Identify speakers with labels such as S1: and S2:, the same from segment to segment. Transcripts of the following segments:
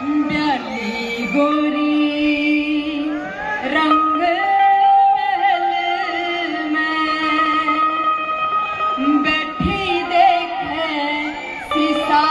S1: ब्याली गोरी रंग में बैठी देखे सीसा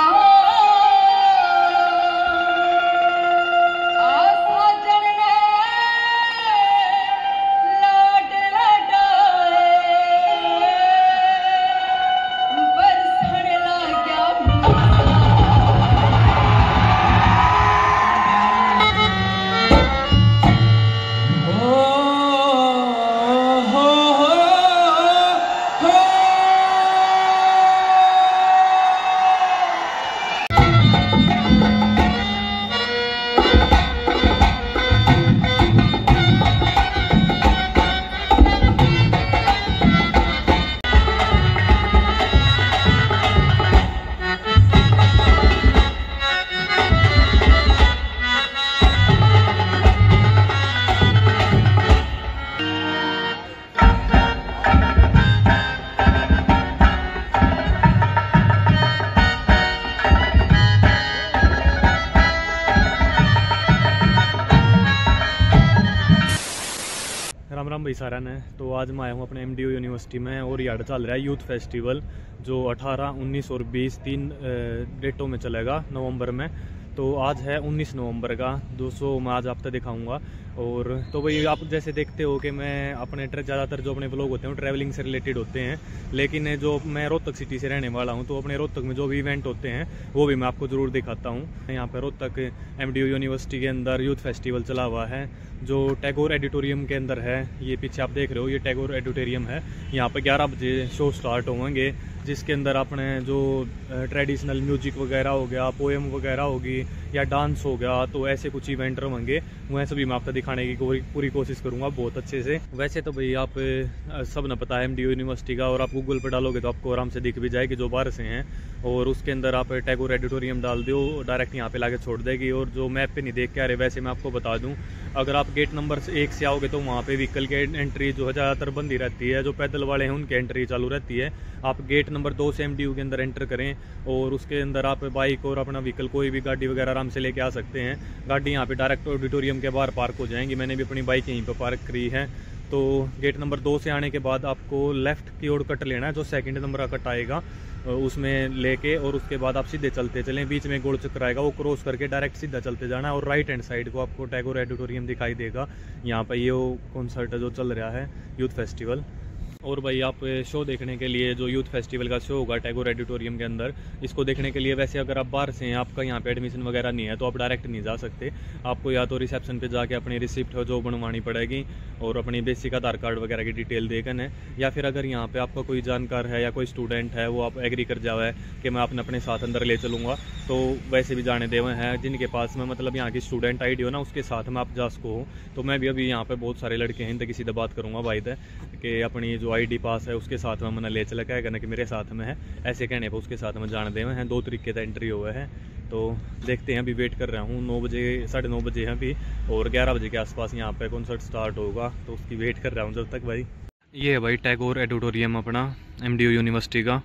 S2: राम राम भाई सारा ने। तो आज मैं आया हूँ अपने MDU यूनिवर्सिटी में और यहाँ चल रहा है यूथ फेस्टिवल जो 18, 19 और 20 3 डेटों में चलेगा नवंबर में। तो आज है 19 नवंबर का 200 मैं आज आपको दिखाऊंगा। और तो भाई आप जैसे देखते हो कि मैं अपने ज़्यादातर जो अपने ब्लॉग होते हैं वो ट्रैवलिंग से रिलेटेड होते हैं, लेकिन जो मैं रोहतक सिटी से रहने वाला हूं तो अपने रोहतक में जो भी इवेंट होते हैं वो भी मैं आपको ज़रूर दिखाता हूं। यहाँ पे रोहतक MDU यूनिवर्सिटी के अंदर यूथ फेस्टिवल चला हुआ है जो टैगोर एडिटोरियम के अंदर है। ये पीछे आप देख रहे हो ये टैगोर एडिटोरियम है। यहाँ पे 11 बजे शो स्टार्ट होंगे जिसके अंदर अपने जो ट्रेडिशनल म्यूजिक वगैरह हो गया, पोएम वगैरह होगी या डांस हो गया, तो ऐसे कुछ इवेंट रहेंगे। वह सभी मैं आपको दिखाने की पूरी कोशिश करूंगा बहुत अच्छे से। वैसे तो भाई आप सब ना पता है MDU यूनिवर्सिटी का, और आप गूगल पर डालोगे तो आपको आराम से दिख भी जाएगी जो बाहर से हैं। और उसके अंदर आप टैगोर एडिटोरियम डाल दो, डायरेक्ट यहाँ पे लाके छोड़ देगी। और जो मैप पे नहीं देख के आ रहे वैसे मैं आपको बता दूँ, अगर आप गेट नंबर 1 से आओगे तो वहाँ पे व्हीकल की एंट्री जो है ज़्यादातर बंद ही रहती है। जो पैदल वाले हैं उनकी एंट्री चालू रहती है। आप गेट नंबर 2 से MDU के अंदर एंटर करें और उसके अंदर आप बाइक और अपना व्हीकल कोई भी गाड़ी वगैरह आराम से लेके आ सकते हैं। गाड़ी यहाँ पे डायरेक्ट ऑडिटोरियम के बाहर पार्क हो जाएंगी। मैंने भी अपनी बाइक यहीं पर पार्क करी है। तो गेट नंबर 2 से आने के बाद आपको लेफ़्ट की ओर कट लेना है, जो सेकंड नंबर का कट आएगा उसमें लेके, और उसके बाद आप सीधे चलते चलें। बीच में गोल चक्कर आएगा, वो क्रॉस करके डायरेक्ट सीधा चलते जाना है। और राइट हैंड साइड को आपको टैगोर एडिटोरियम दिखाई देगा। यहाँ पर ये वो कॉन्सर्ट जो चल रहा है यूथ फेस्टिवल। और भाई आप शो देखने के लिए जो यूथ फेस्टिवल का शो होगा टैगोर एडिटोरियम के अंदर, इसको देखने के लिए वैसे अगर आप बाहर से हैं, आपका यहाँ पे एडमिशन वगैरह नहीं है तो आप डायरेक्ट नहीं जा सकते। आपको या तो रिसेप्शन पे जाके अपनी रिसिप्ट जो बनवानी पड़ेगी और अपनी बेसिक आधार कार्ड वगैरह की डिटेल देकर है, या फिर अगर यहाँ पे आपका कोई जानकार है या कोई स्टूडेंट है वो आप एग्री कर जाओ है कि मैं अपने साथ अंदर ले चलूँगा, तो वैसे भी जाने देवे हैं। जिनके पास में मतलब यहाँ की स्टूडेंट ID हो ना, उसके साथ में आप जा सको हो। तो मैं भी अभी यहाँ पे बहुत सारे लड़के हैं, इनसे किसी से बात करूँगा भाई से कि अपनी जो ID पास है उसके साथ में मैंने ले चला, क्या कहना कि मेरे साथ में है, ऐसे कहने पर उसके साथ में जाने देवे हैं। 2 तरीके से एंट्री हुए हैं। तो देखते हैं, अभी वेट कर रहा हूँ। 9 बजे 9:30 बजे हैं अभी, और 11 बजे के आसपास यहाँ पे कॉन्सर्ट स्टार्ट होगा, तो उसकी वेट कर रहा हूँ जब तक। भाई ये है भाई टैगोर एडिटोरियम अपना MDU यूनिवर्सिटी का।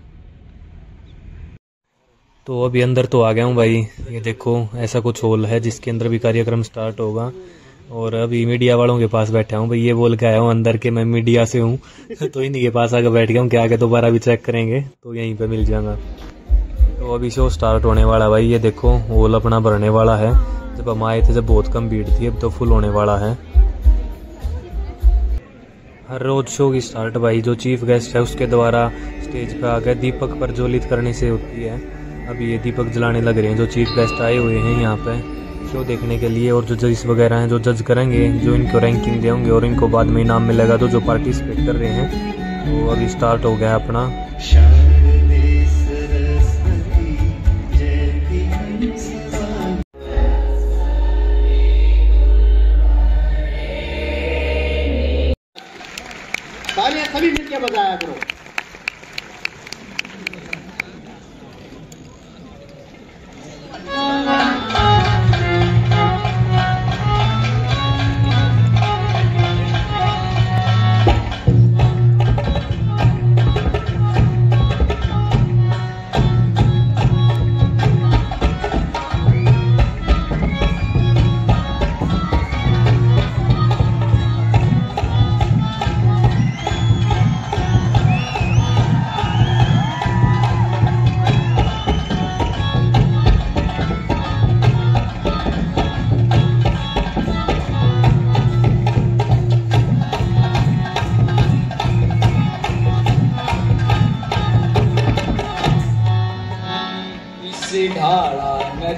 S2: तो अभी अंदर तो आ गया हूँ भाई। ये देखो ऐसा कुछ हॉल है जिसके अंदर भी कार्यक्रम स्टार्ट होगा। और अभी मीडिया वालों के पास बैठा हूँ भाई। ये बोल के आया हूँ अंदर के मैं मीडिया से हूँ तो इन्हीं के पास आकर बैठ गया हूँ कि आगे दोबारा भी चेक करेंगे तो यहीं पे मिल जाएगा। तो अभी शो स्टार्ट होने वाला भाई। ये देखो हॉल अपना भरने वाला है। जब हम आए थे जब बहुत कम भीड़ थी, अब तो फुल होने वाला है। हर रोज शो की स्टार्ट भाई जो चीफ गेस्ट है उसके द्वारा स्टेज पे आकर दीपक प्रज्वलित करने से होती है। अभी ये दीपक जलाने लग रहे हैं जो चीफ गेस्ट आए हुए हैं यहाँ पे शो देखने के लिए। और जो जज वगैरह हैं जो जज करेंगे, जो इनको रैंकिंग देंगे और इनको बाद में इनाम मिलेगा तो जो पार्टिसिपेट कर रहे हैं। तो अभी स्टार्ट हो गया अपना।
S3: तालियां सभी मिलकर बजाया करो।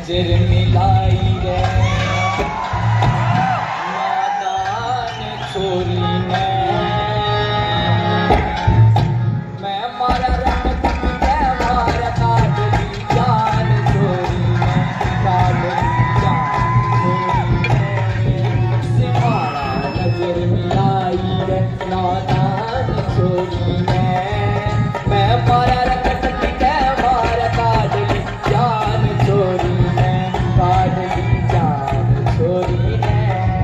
S4: नजर मिलाई रे नादान छोरी ने मैं मारा रंग के मारा काट दी जान छोरी ने काट दी जान छोरी ने से मारा नजर मिलाई रे नादान छोरी ने मैं मारा रंग के मारा काट दी जान छोरी ने काट दी जान छोरी ने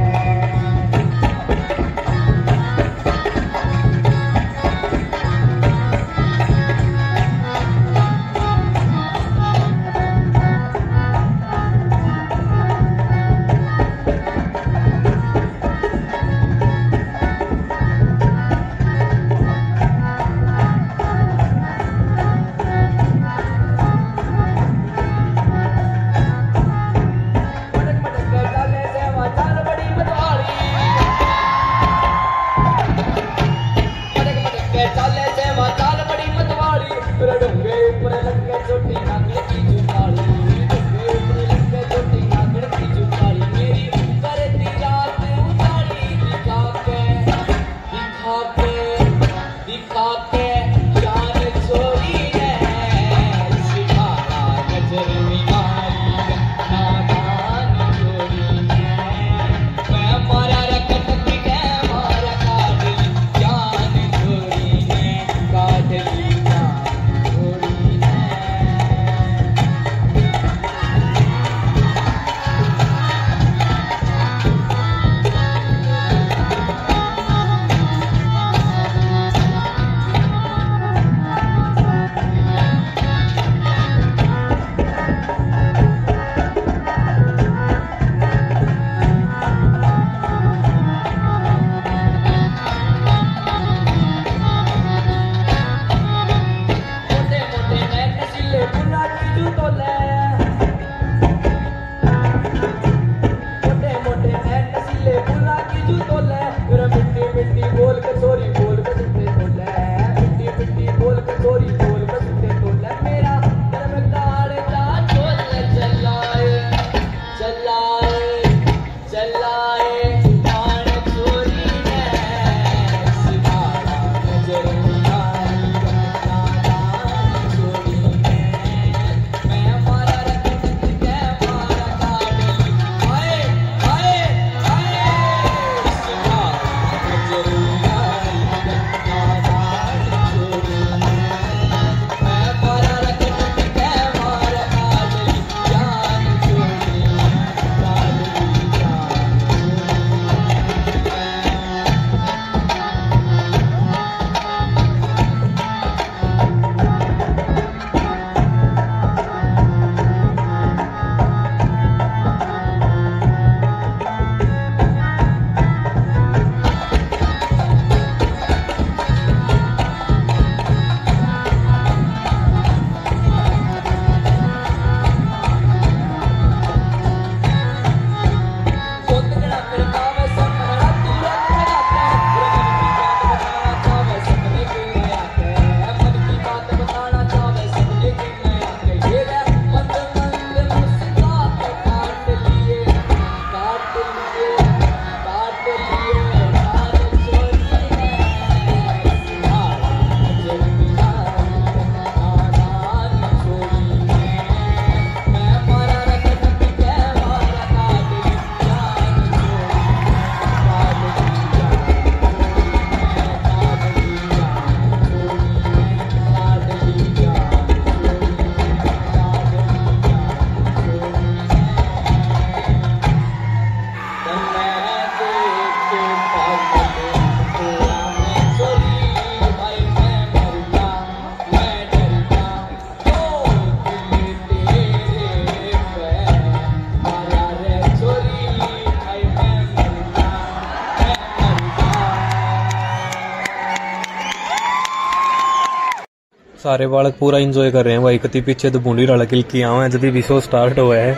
S2: सारे बालक पूरा इंजॉय कर रहे हैं भाई। कति पीछे तो बूंदी रल किलकी आवे जब भी शो स्टार्ट हुआ है।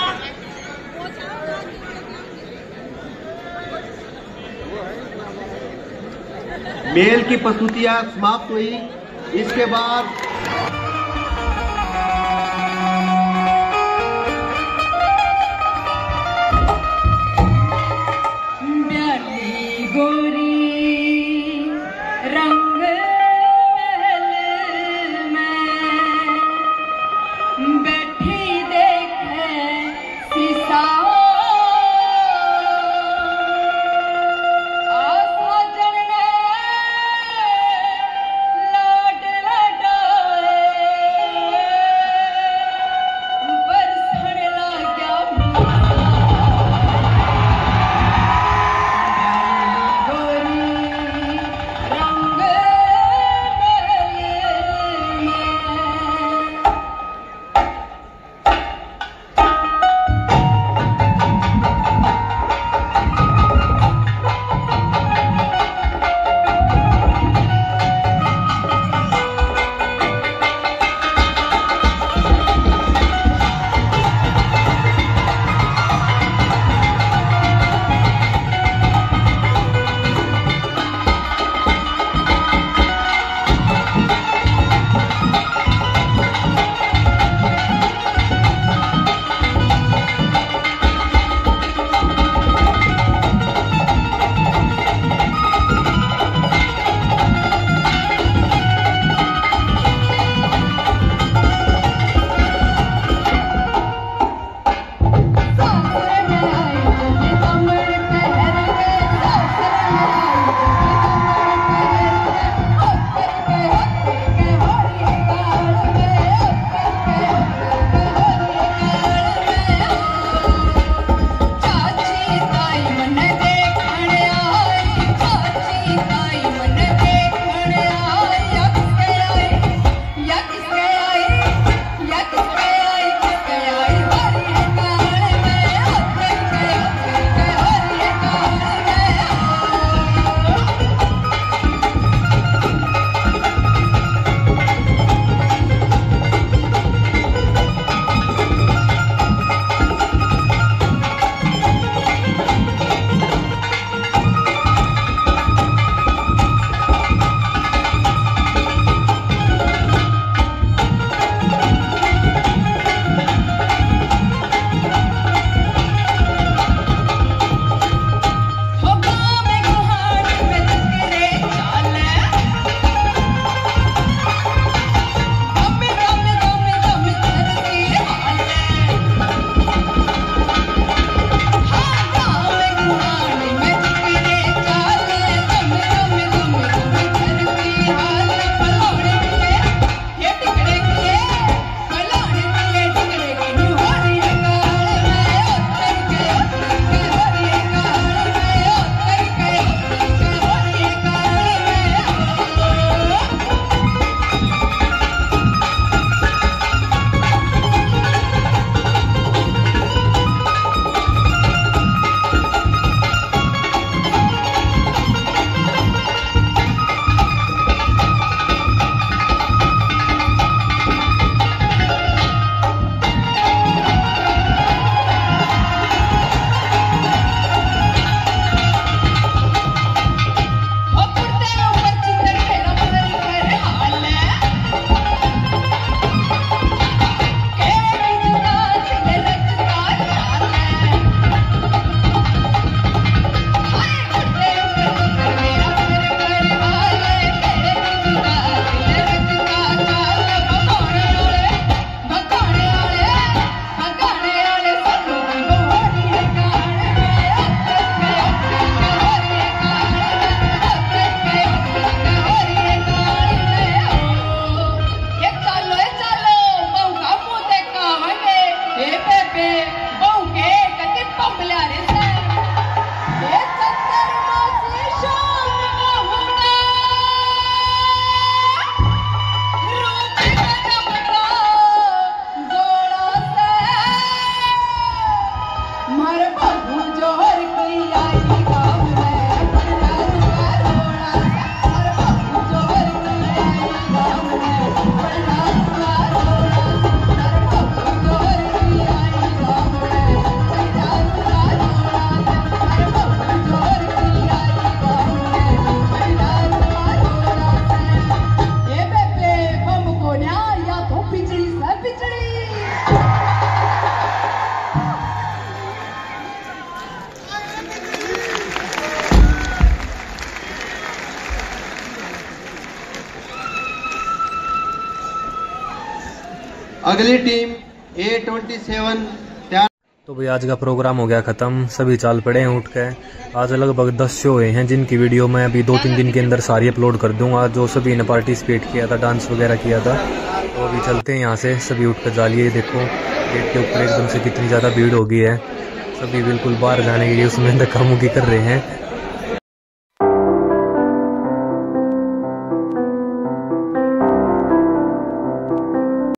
S3: मेल की प्रस्तुतियां समाप्त हुई। इसके बाद
S1: मार बाबू जोहर की आई गाँव में पड़ा रुआ रोड़ा मार बाबू जोहर की आई गाँव में पड़ा रुआ रोड़ा मार बाबू जोहर की आई गाँव में पड़ा रुआ रोड़ा मार बाबू जोहर की आई गाँव में पड़ा रुआ रोड़ा ए बेबे हमको न्याय या तो पिछड़ी से पिछड़ी
S3: अगली टीम A27 तैयार।
S2: तो भाई आज का प्रोग्राम हो गया ख़त्म, सभी चाल पड़े हैं उठ के। आज लगभग 10 शो हुए हैं जिनकी वीडियो मैं अभी 2-3 दिन के अंदर सारी अपलोड कर दूंगा, जो सभी ने पार्टिसिपेट किया था, डांस वगैरह किया था। तो अभी चलते हैं यहाँ से, सभी उठ कर जालिए। देखो गेट के ऊपर एकदम से कितनी ज़्यादा भीड़ हो गई है, सभी बिल्कुल बाहर जाने के लिए उसमें धक्का मुक्की कर रहे हैं।